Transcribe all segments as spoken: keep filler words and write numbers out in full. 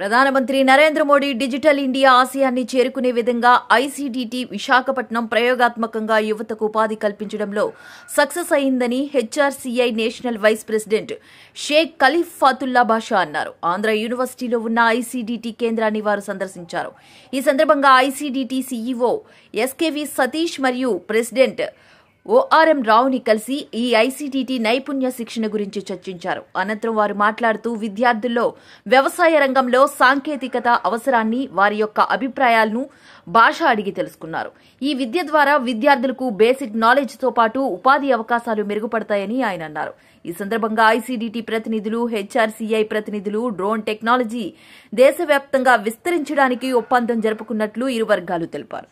ప్రధానమంత్రి Narendra Modi digital India ఆశయాన్ని చేరుకునే విధంగా ఐసీడీటీ విశాఖపట్నం ప్రయోగాత్మకంగా యువతకు ఉపాధి కల్పించడంలో సక్సెస్ అయిందని HRCI national vice president Sheikh Khalif Fathullah Basha అన్నారు. ఆంధ్ర యూనివర్సిటీలో ఉన్న ఐసీడీటీ కేంద్రాన్ని వారు సందర్శించారు. ఈ సందర్భంగా ఐసీడీటీ సీఈఓ ఎస్కేవి సతీష్ మరియు ప్రెసిడెంట్ ఓఆర్ఎం రావుని కలిసి ఈ ఐసీడీటీ నైపుణ్య శిక్షణ గురించి చర్చించారు. అనంతరం వారు మాట్లాడుతూ విద్యార్థుల్లో వ్యవసాయ రంగంలో సాంకేతికత అవసరాన్ని, వారి యొక్క అభిప్రాయాలను భాష అడిగి తెలుసుకున్నారు. ఈ విద్య ద్వారా విద్యార్థులకు బేసిక్ నాలెడ్జ్ తో పాటు ఉపాధి అవకాశాలు మెరుగుపడతాయని ఆయన అన్నారు. ఈ సందర్భంగా ఐసీడీటీ ప్రతినిధులు, హెచ్ఆర్సీఐ ప్రతినిధులు డ్రోన్ టెక్నాలజీ దేశవ్యాప్తంగా విస్తరించడానికి ఒప్పందం జరుపుకున్నట్లు ఇరు వర్గాలు తెలిపారు.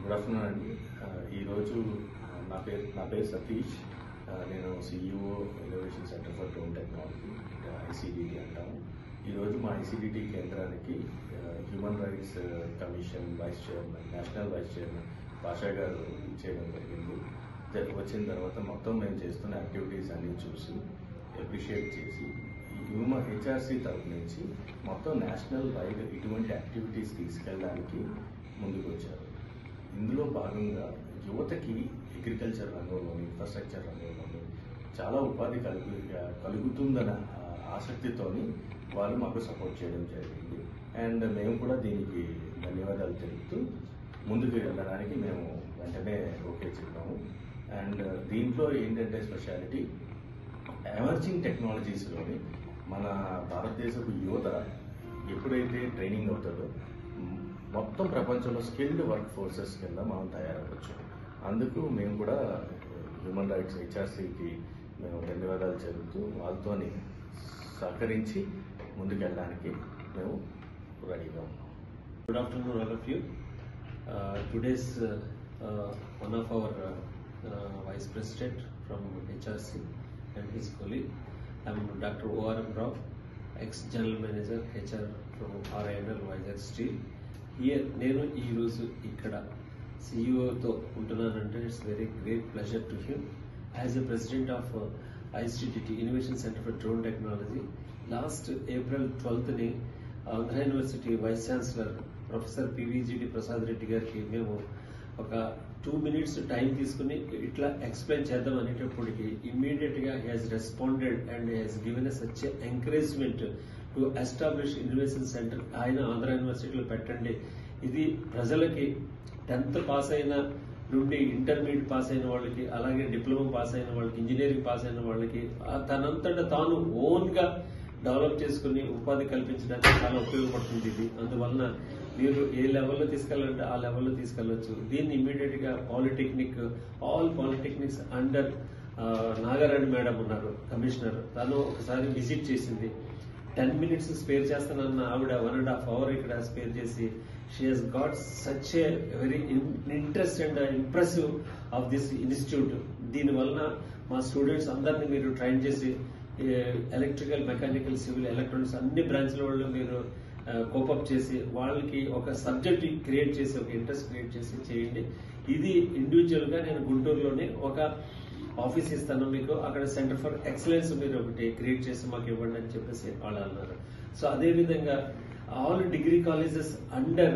నా పేరు నా పేరు సతీష్. నేను CEO innovation centre for drone technology, ICDT అంటాము. ఈరోజు మా ఐసీడీటీ కేంద్రానికి human rights commission vice chairman, national vice chairman Basha garu చేయడం జరిగింది. వచ్చిన తర్వాత మొత్తం మేము చేస్తున్న యాక్టివిటీస్ అన్ని చూసి అప్రిషియేట్ చేసి హ్యూమన్ హెచ్ఆర్సీ తరఫు నుంచి మొత్తం నేషనల్ వైడ్ ఇటువంటి యాక్టివిటీస్ తీసుకెళ్ళడానికి ముందుకు వచ్చారు. ఇందులో భాగంగా యువతకి అగ్రికల్చర్ రంగంలో, ఇన్ఫ్రాస్ట్రక్చర్ రంగంలో చాలా ఉపాధి కలుగు కలుగుతుందన్న ఆసక్తితోని వాళ్ళు మాకు సపోర్ట్ చేయడం జరిగింది. అండ్ మేము కూడా దీనికి ధన్యవాదాలు తెలుపుతూ ముందుకు వెళ్ళడానికి మేము వెంటనే ఓకే చెప్పాము. అండ్ దీంట్లో ఏంటంటే స్పెషాలిటీ ఎమర్జింగ్ టెక్నాలజీస్లోని మన భారతదేశపు యువత ఎప్పుడైతే ట్రైనింగ్ అవుతుందో మొత్తం ప్రపంచంలో స్కిల్డ్ వర్క్ ఫోర్సెస్ కింద మనం తయారవచ్చు. అందుకు మేము కూడా హ్యూమన్ రైట్స్ హెచ్ఆర్సీకి మేము ధన్యవాదాలు చెబుతూ వాళ్ళతో సహకరించి ముందుకెళ్ళడానికి మేము రెడీగా ఉన్నాం. Good afternoon all of you. Today's one of our vice president from HRC and his colleague, I'm doctor ORM Rao, ex general manager HR from RINL Vizag steel. Here నేను ఈరోజు ఇక్కడ సిఇఓతో ఉంటున్నానంటే it's very great pleasure to him. As a president of ICDT innovation centre for drone technology, last April ట్వెల్త్ని Andhra university vice chancellor professor PVGD Prasad Reddy గారికి మేము ఒక two minutes time తీసుకుని ఇట్లా ఎక్స్ప్లెయిన్ చేద్దాం అనేటప్పటికి ఇమ్మీడియట్ గా he has responded and he has given as such encouragement to establish innovation centre. ఆయన ఆంధ్ర యూనివర్సిటీలో పెట్టండి, ఇది ప్రజలకి టెన్త్ పాస్ అయిన నుండి ఇంటర్మీడియట్ పాస్ అయిన వాళ్ళకి, అలాగే డిప్లొమా పాస్ అయిన వాళ్ళకి, ఇంజనీరింగ్ పాస్ అయిన వాళ్ళకి తనంతటా తాను ఓన్ గా డెవలప్ చేసుకుని ఉపాధి కల్పించడానికి చాలా ఉపయోగపడుతుంది ఇది. అందువలన మీరు ఏ లెవెల్లో తీసుకెళ్ళాలంటే ఆ లెవెల్లో తీసుకెళ్లొచ్చు. దీన్ని ఇమ్మీడియట్ గా polytechnic, all polytechnics under Nagarani madam ఉన్నారు కమిషనర్, తను ఒకసారి విజిట్ చేసింది. టెన్ మినిట్స్ స్పేర్ చేస్తానన్న ఆవిడ వన్ అండ్ హాఫ్ అవర్ ఇక్కడ స్పేర్ చేసి she has got such a very interest and impressive of this institute. దీనివలన మా స్టూడెంట్స్ అందరినీ మీరు ట్రైన్ చేసి ఎలక్ట్రికల్, మెకానికల్, సివిల్, ఎలక్ట్రానిక్స్ అన్ని బ్రాంచ్ల వాళ్ళు మీరు కోపప్ చేసి వాళ్ళకి ఒక సబ్జెక్ట్ క్రియేట్ చేసి ఒక ఇంట్రెస్ట్ క్రియేట్ చేసి చేయండి. ఇది ఇండివిజువల్ గా నేను గుంటూరులోనే ఒక ఆఫీస్ ఇస్తాను మీకు, అక్కడ సెంటర్ ఫర్ ఎక్సలెన్స్ మీరు ఒకటి క్రియేట్ చేసి మాకు ఇవ్వండి అని చెప్పేసి వాళ్ళు అన్నారు. సో అదే విధంగా all degree colleges under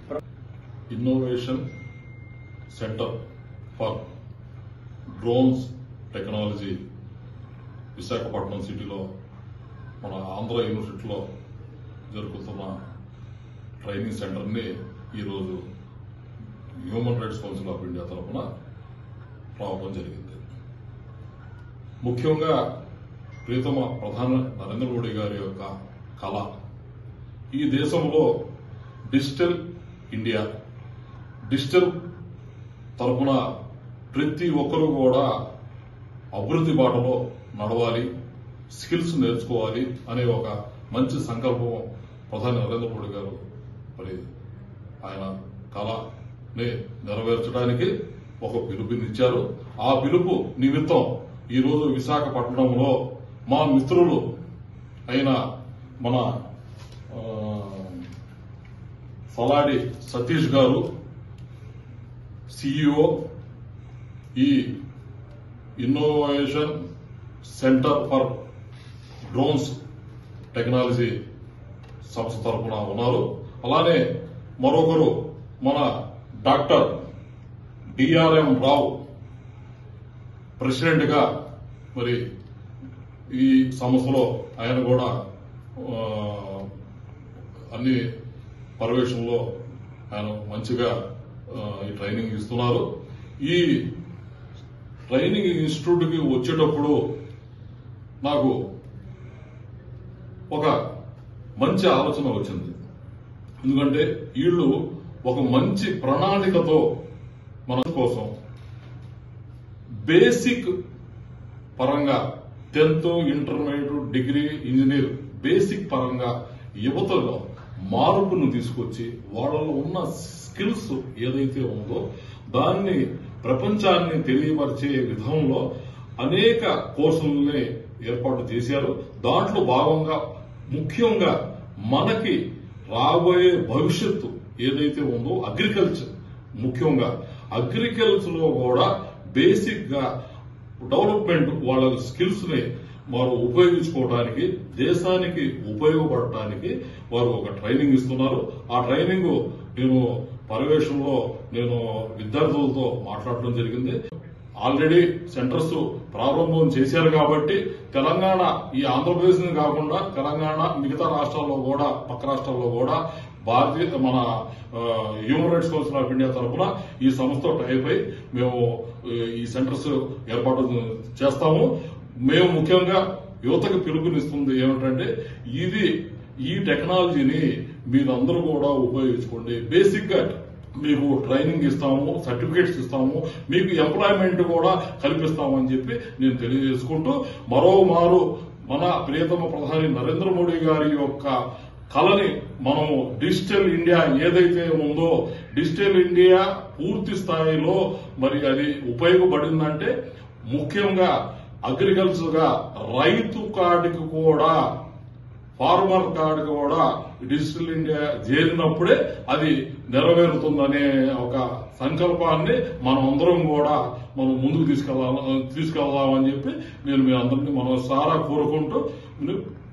innovation centre for drones technology Visakhapatnam సిటీలో మన ఆంధ్ర యూనివర్సిటీలో జరుగుతున్న ట్రైనింగ్ సెంటర్ని ఈరోజు human rights council of India తరఫున రావడం జరిగింది. ముఖ్యంగా ప్రియతమ ప్రధాని నరేంద్ర మోడీ గారి యొక్క కళ ఈ దేశంలో డిజిటల్ ఇండియా, డిజిటల్ తరఫున ప్రతి ఒక్కరూ కూడా అభివృద్ధి బాటలో నడవాలి, స్కిల్స్ నేర్చుకోవాలి అనే ఒక మంచి సంకల్పం ప్రధాని నరేంద్ర మోడీ గారు మరి ఆయన కళని నెరవేర్చడానికి ఒక పిలుపునిచ్చారు. ఆ పిలుపు నిమిత్తం ఈరోజు విశాఖపట్నంలో మా మిత్రులు అయిన మన సలాడి సతీష్ గారు సిఇఓ ఈ innovation centre for drones technology సంస్థ తరఫున ఉన్నారు. అలానే మరొకరు మన డాక్టర్ డిఆర్ఎం రావు ప్రెసిడెంట్ గా మరి ఈ సంస్థలో ఆయన కూడా అన్ని పర్యవేక్షణలో ఆయన మంచిగా ఈ ట్రైనింగ్ ఇస్తున్నారు. ఈ ట్రైనింగ్ ఇన్స్టిట్యూట్ కి వచ్చేటప్పుడు నాకు ఒక మంచి ఆలోచన వచ్చింది. ఎందుకంటే వీళ్ళు ఒక మంచి ప్రణాళికతో మన కోసం బేసిక్ పరంగా tenth intermediate degree engineer basic పరంగా యువతలో మార్పును తీసుకొచ్చి వాళ్ళలో ఉన్న స్కిల్స్ ఏదైతే ఉందో దాన్ని ప్రపంచాన్ని తెలియపరిచే విధంలో అనేక కోర్సుల్ని ఏర్పాటు చేశారు. దాంట్లో భాగంగా ముఖ్యంగా మనకి రాబోయే భవిష్యత్తు ఏదైతే ఉందో అగ్రికల్చర్, ముఖ్యంగా అగ్రికల్చర్ లో కూడా బేసిక్ గా డెవలప్మెంట్ వాళ్ళ స్కిల్స్ ని వారు ఉపయోగించుకోవడానికి, దేశానికి ఉపయోగపడటానికి వారు ఒక ట్రైనింగ్ ఇస్తున్నారు. ఆ ట్రైనింగ్ నేను పర్యవేక్షణలో నేను విద్యార్థులతో మాట్లాడటం జరిగింది. ఆల్రెడీ సెంటర్స్ ప్రారంభం చేశారు కాబట్టి తెలంగాణ, ఈ ఆంధ్రప్రదేశ్ కాకుండా తెలంగాణ మిగతా రాష్ట్రాల్లో కూడా, పక్క రాష్ట్రాల్లో కూడా భారతీయ మన human rights council of India తరఫున ఈ సంస్థతో టైప్ అయి మేము ఈ సెంటర్స్ ఏర్పాటు చేస్తాము. మేము ముఖ్యంగా యువతకు పిలుపునిస్తుంది ఏమిటంటే ఇది ఈ టెక్నాలజీని మీరందరూ కూడా ఉపయోగించుకోండి. బేసిక్ గా మీకు ట్రైనింగ్ ఇస్తాము, సర్టిఫికేట్స్ ఇస్తాము, మీకు ఎంప్లాయ్మెంట్ కూడా కల్పిస్తామని చెప్పి నేను తెలియజేసుకుంటూ మరో మారు మన ప్రియతమ ప్రధాని నరేంద్ర మోడీ గారి యొక్క కళని మనము డిజిటల్ ఇండియా ఏదైతే ఉందో డిజిటల్ ఇండియా పూర్తి స్థాయిలో మరి అది ఉపయోగపడిందంటే ముఖ్యంగా అగ్రికల్చర్ గా రైతు కార్డుకి కూడా, ఫార్మర్ కార్డు కూడా డిజిటల్ ఇండియా చేరినప్పుడే అది నెరవేరుతుందనే ఒక సంకల్పాన్ని మనం అందరం కూడా మనం ముందుకు తీసుకెళ్లా తీసుకెళ్దామని చెప్పి నేను మీ అందరినీ మనసారా కోరుకుంటూ